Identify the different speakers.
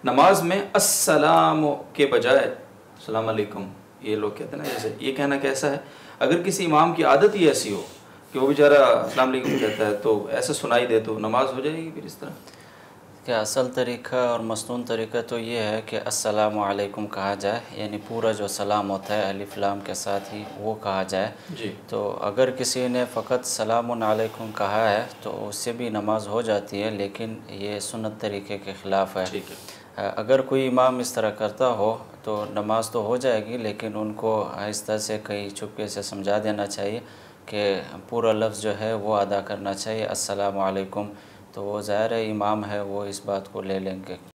Speaker 1: नमाज में अस्सलाम के बजाय अस्सलाम अलैकुम ये लोग कहते हैं ना, जैसे ये कहना कैसा है? अगर किसी इमाम की आदत ही ऐसी हो कि वो बेचारा अस्सलाम अलैकुम कहता है तो ऐसा सुनाई दे तो नमाज हो जाएगी फिर इस तरह?
Speaker 2: क्या असल तरीक़ा और मसनून तरीक़ा तो ये है कि अस्सलामु अलैकुम कहा जाए, यानी पूरा जो सलाम होता है अलिफ लाम के साथ ही वो कहा जाए।
Speaker 1: जी।
Speaker 2: तो अगर किसी ने फ़कत सलामुन अलैकुम कहा है तो उससे भी नमाज हो जाती है, लेकिन ये सुन्नत तरीक़े के ख़िलाफ़ है।
Speaker 1: ठीक है।
Speaker 2: अगर कोई इमाम इस तरह करता हो तो नमाज तो हो जाएगी, लेकिन उनको आहिस्ता से कहीं चुपके से समझा देना चाहिए कि पूरा लफ्ज़ जो है वो अदा करना चाहिए अस्सलामु अलैकुम। तो वो ज़ाहिर है इमाम है, वो इस बात को ले लेंगे।